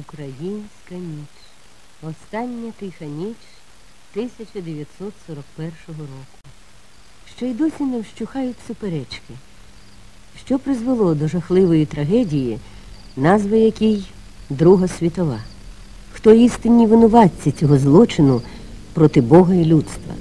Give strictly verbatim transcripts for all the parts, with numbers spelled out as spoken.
Українська ніч. Остання тиха ніч тисяча дев'ятсот сорок першого року. Що й досі не вщухають суперечки. Що призвело до жахливої трагедії, назва якій Друга світова? Хто істинні винуватці цього злочину проти Бога і людства?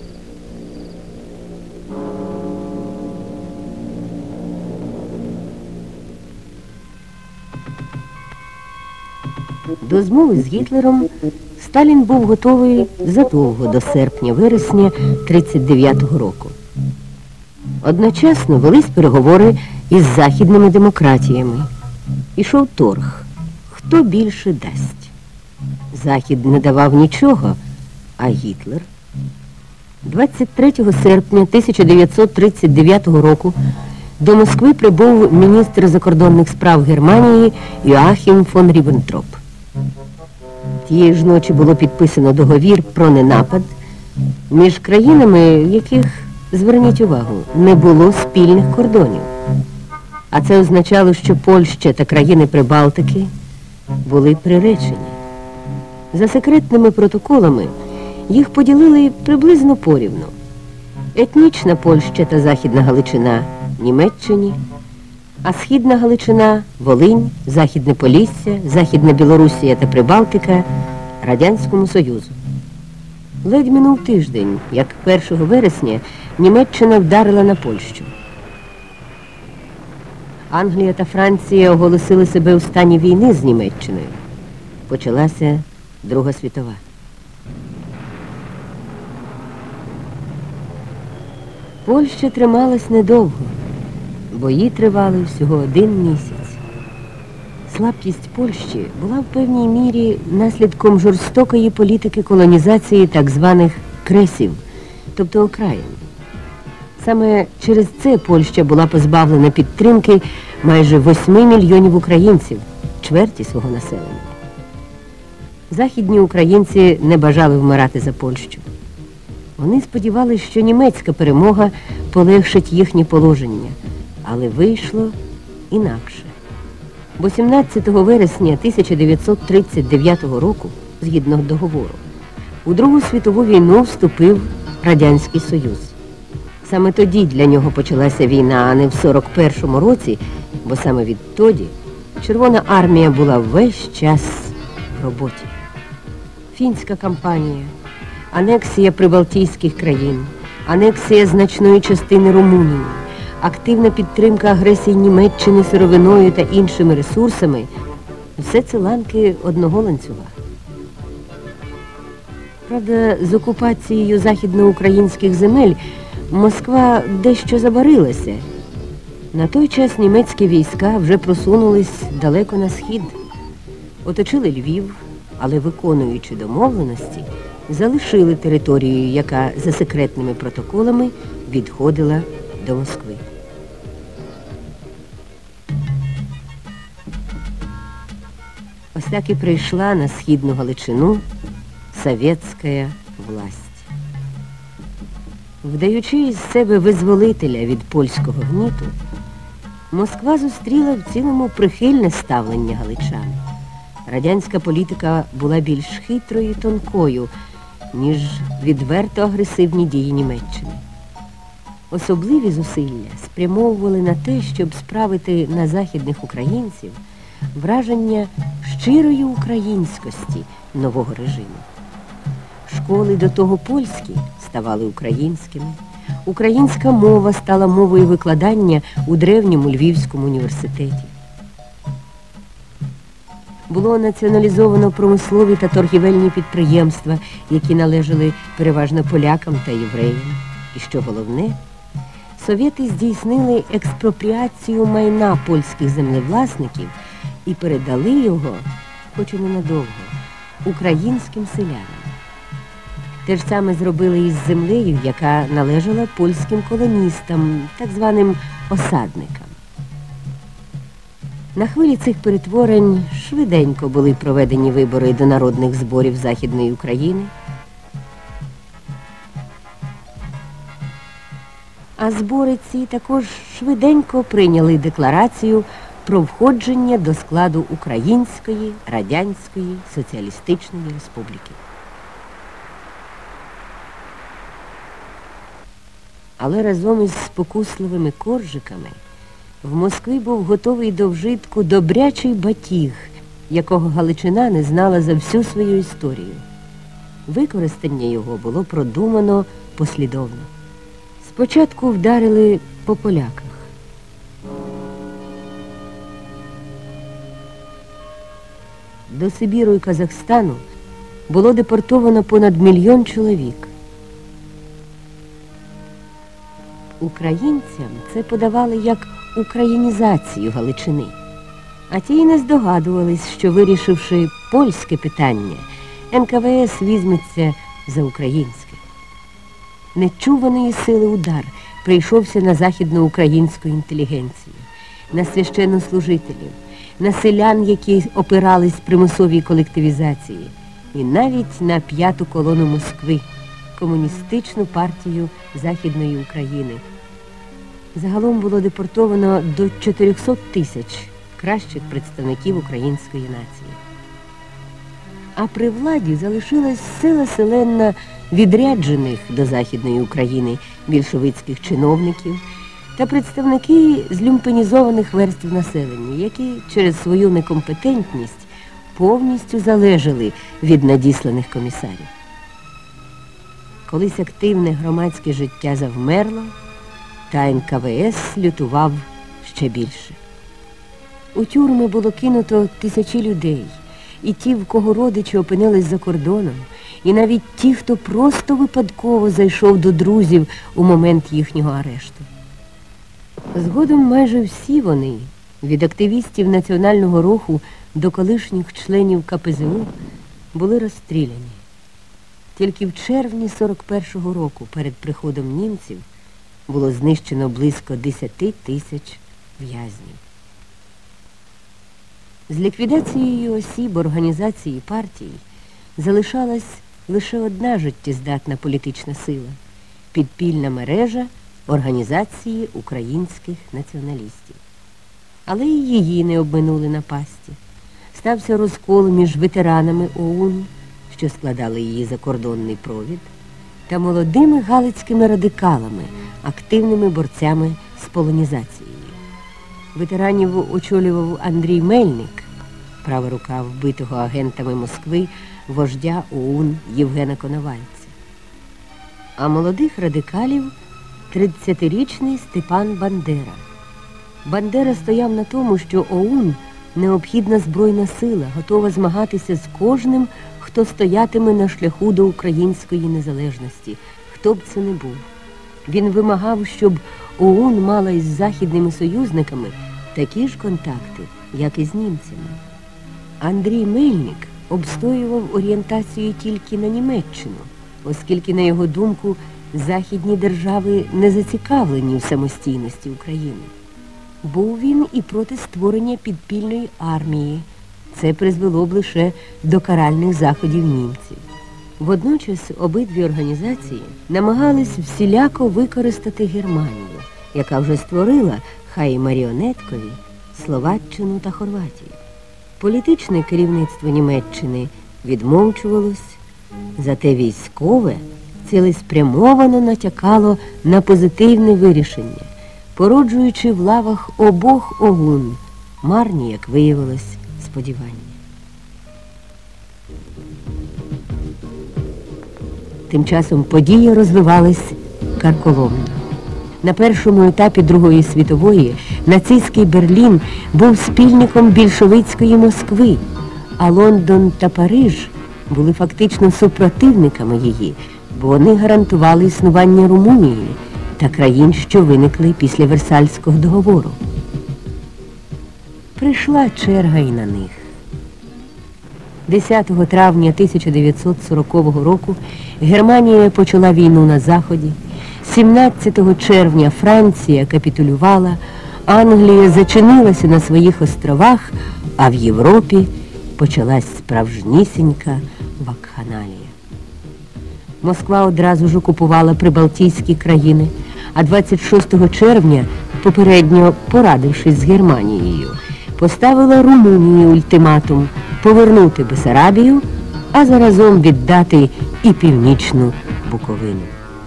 До змови з Гітлером Сталін був готовий задовго до серпня-вересня тридцять дев'ятого року. Одночасно велись переговори із західними демократіями. Ішов торг. Хто більше дасть? Захід не давав нічого, а Гітлер? двадцять третього серпня тисяча дев'ятсот тридцять дев'ятого року до Москви прибув міністр закордонних справ Германії Йоахім фон Ріббентроп. Тієї ж ночі було підписано договір про ненапад між країнами, в яких, зверніть увагу, не було спільних кордонів. А це означало, що Польща та країни Прибалтики були приречені. За секретними протоколами їх поділили приблизно порівну. Етнічна Польща та Західна Галичина – Німеччині, а Східна Галичина, Волинь, Західне Полісся, Західна Білорусія та Прибалтика – Радянському Союзу. Ледь минув тиждень, як першого вересня Німеччина вдарила на Польщу. Англія та Франція оголосили себе у стані війни з Німеччиною. Почалася Друга світова. Польща трималась недовго. Бої тривали всього один місяць. Слабкість Польщі була в певній мірі наслідком жорстокої політики колонізації так званих кресів, тобто окраїн. Саме через це Польща була позбавлена підтримки майже восьми мільйонів українців, чверті свого населення. Західні українці не бажали вмирати за Польщу. Вони сподівалися, що німецька перемога полегшить їхнє положення, але вийшло інакше. Бо сімнадцятого вересня тисяча дев'ятсот тридцять дев'ятого року, згідно договору, у Другу світову війну вступив Радянський Союз. Саме тоді для нього почалася війна, а не в сорок першому році, бо саме відтоді Червона армія була весь час в роботі. Фінська кампанія, анексія прибалтійських країн, анексія значної частини Румунії, активна підтримка агресії Німеччини сировиною та іншими ресурсами – все це ланки одного ланцюга. Правда, з окупацією західноукраїнських земель Москва дещо забарилася. На той час німецькі війська вже просунулись далеко на схід. Оточили Львів, але, виконуючи домовленості, залишили територію, яка за секретними протоколами відходила до Москви. Ось так і прийшла на Східну Галичину совєтська власть. Вдаючи із себе визволителя від польського гніту, Москва зустріла в цілому прихильне ставлення галичан. Радянська політика була більш хитрою і тонкою, ніж відверто агресивні дії Німеччини. Особливі зусилля спрямовували на те, щоб справити на західних українців враження щирої українськості нового режиму. Школи до того польські ставали українськими. Українська мова стала мовою викладання у древньому Львівському університеті. Було націоналізовано промислові та торгівельні підприємства, які належали переважно полякам та євреям. І що головне, совєти здійснили експропріацію майна польських землевласників і передали його, хоч і ненадовго, українським селянам. Те ж саме зробили із землею, яка належала польським колоністам, так званим осадникам. На хвилі цих перетворень швиденько були проведені вибори до народних зборів Західної України. А збори ці також швиденько прийняли декларацію про входження до складу Української Радянської Соціалістичної Республіки. Але разом із спокусливими коржиками в Москві був готовий до вжитку добрячий батіг, якого Галичина не знала за всю свою історію. Використання його було продумано послідовно. Спочатку вдарили по поляках. До Сибіру і Казахстану було депортовано понад мільйон чоловік. Українцям це подавали як українізацію Галичини. А ті й не здогадувались, що, вирішивши польське питання, ен ка ве ес візьметься за українське. Нечуваної сили удар прийшовся на західноукраїнську інтелігенцію, на священнослужителів, на селян, які опирались примусовій колективізації, і навіть на п'яту колону Москви, комуністичну партію Західної України. Загалом було депортовано до чотирьохсот тисяч кращих представників української нації. А при владі залишилась сила селенна відряджених до Західної України більшовицьких чиновників та представники злюмпенізованих верств населення, які через свою некомпетентність повністю залежали від надісланих комісарів. Колись активне громадське життя завмерло, та ен ка ве ес лютував ще більше. У тюрми було кинуто тисячі людей, і ті, в кого родичі опинились за кордоном, і навіть ті, хто просто випадково зайшов до друзів у момент їхнього арешту. Згодом майже всі вони, від активістів національного руху до колишніх членів ка пе зе у, були розстріляні. Тільки в червні сорок першого року перед приходом німців було знищено близько десяти тисяч в'язнів. З ліквідацією осіб організації партії залишалась лише одна життєздатна політична сила – підпільна мережа Організації українських націоналістів. Але і її не обминули напасті. Стався розкол між ветеранами о у ен, що складали її закордонний провід, та молодими галицькими радикалами, активними борцями з полонізацією. Ветеранів очолював Андрій Мельник, права рука вбитого агентами Москви вождя о у ен Євгена Коновальця. А молодих радикалів – тридцятирічний Степан Бандера. Бандера стояв на тому, що о у ен – необхідна збройна сила, готова змагатися з кожним, хто стоятиме на шляху до української незалежності, хто б це не був. Він вимагав, щоб о у ен мала із західними союзниками такі ж контакти, як і з німцями. Андрій Мельник обстоював орієнтацію тільки на Німеччину, оскільки, на його думку, західні держави не зацікавлені в самостійності України. Був він і проти створення підпільної армії. Це призвело б лише до каральних заходів німців. Водночас обидві організації намагались всіляко використати Германію, яка вже створила, хай і маріонеткові, Словаччину та Хорватію. Політичне керівництво Німеччини відмовчувалось, зате військове цілеспрямовано натякало на позитивне вирішення, породжуючи в лавах обох о у ен марні, як виявилось, сподівання. Тим часом події розвивались карколомно. На першому етапі Другої світової нацистський Берлін був спільником більшовицької Москви, а Лондон та Париж були фактично супротивниками її, бо вони гарантували існування Румунії та країн, що виникли після Версальського договору. Прийшла черга і на них. десятого травня тисяча дев'ятсот сорокового року Германія почала війну на Заході, сімнадцятого червня Франція капітулювала, Англія зачинилася на своїх островах, а в Європі почалась справжнісінька вакханалія. Москва одразу ж окупувала прибалтійські країни, а двадцять шостого червня, попередньо порадившись з Германією, поставила Румунії ультиматум повернути Бессарабію, а заразом віддати і північну Буковину.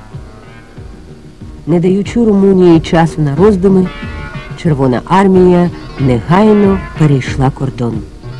Не даючи Румунії часу на роздуми, Червона армія негайно перейшла кордон.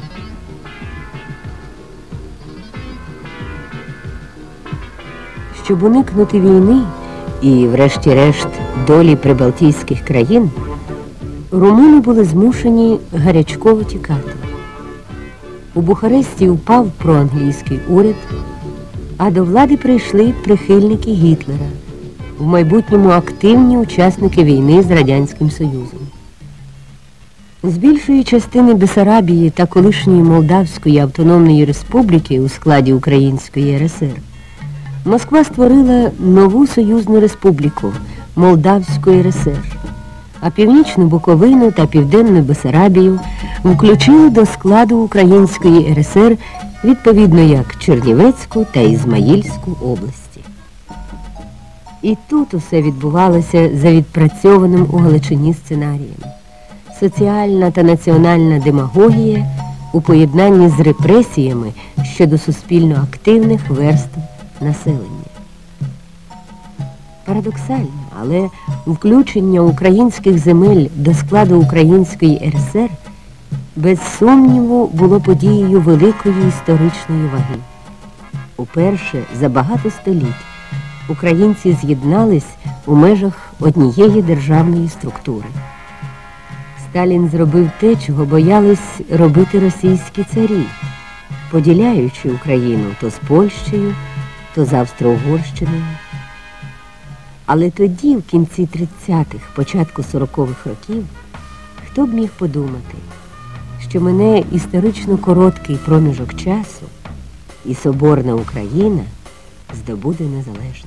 Щоб уникнути війни і, врешті-решт, долі прибалтійських країн, румуни були змушені гарячково тікати. У Бухаресті упав проанглійський уряд, а до влади прийшли прихильники Гітлера, в майбутньому активні учасники війни з Радянським Союзом. З більшої частини Бессарабії та колишньої Молдавської автономної республіки у складі Української РСР Москва створила нову союзну республіку – Молдавську РСР, а Північну Буковину та Південну Бессарабію включили до складу Української РСР відповідно як Чернівецьку та Ізмаїльську області. І тут усе відбувалося за відпрацьованим у Галичині сценарієм. Соціальна та національна демагогія у поєднанні з репресіями щодо суспільно активних верств населення. Парадоксально, але включення українських земель до складу Української РСР без сумніву було подією великої історичної ваги. Уперше за багато століть українці з'єднались у межах однієї державної структури. Сталін зробив те, чого боялись робити російські царі, поділяючи Україну то з Польщею, то з Австро-Угорщиною. Але тоді, в кінці тридцятих, початку сорокових років, хто б міг подумати, що мине історично короткий проміжок часу і соборна Україна здобуде незалежність.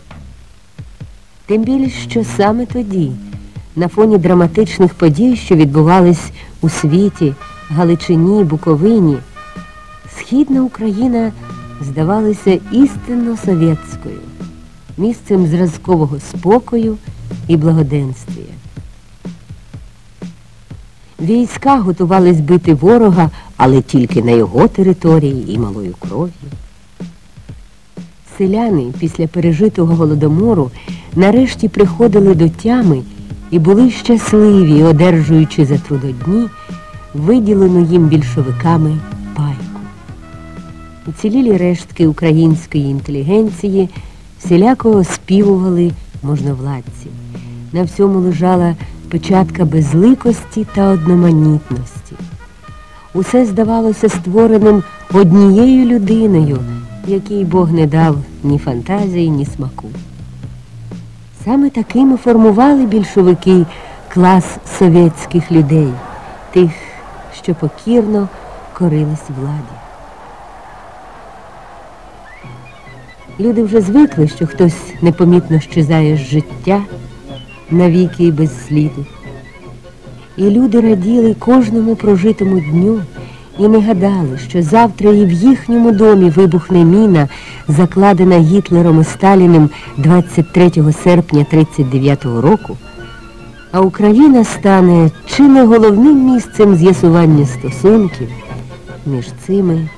Тим більше, що саме тоді, на фоні драматичних подій, що відбувались у світі, Галичині, Буковині, Східна Україна здавалася істинно совєтською, місцем зразкового спокою і благоденствія. Війська готувались бити ворога, але тільки на його території і малою кров'ю. Селяни після пережитого голодомору нарешті приходили до тями і були щасливі, одержуючи за трудодні виділену їм більшовиками пайку. Уцілілі рештки української інтелігенції всіляко оспівували можновладці. На всьому лежала печатка безликості та одноманітності. Усе здавалося створеним однією людиною, якій Бог не дав ні фантазії, ні смаку. Саме такими формували більшовики клас совєтських людей, тих, що покірно корились владі. Люди вже звикли, що хтось непомітно щезає з життя навіки і без сліду. І люди раділи кожному прожитому дню і не гадали, що завтра і в їхньому домі вибухне міна, закладена Гітлером і Сталіним двадцять третього серпня тридцять дев'ятого року, а Україна стане чи не головним місцем з'ясування стосунків між цими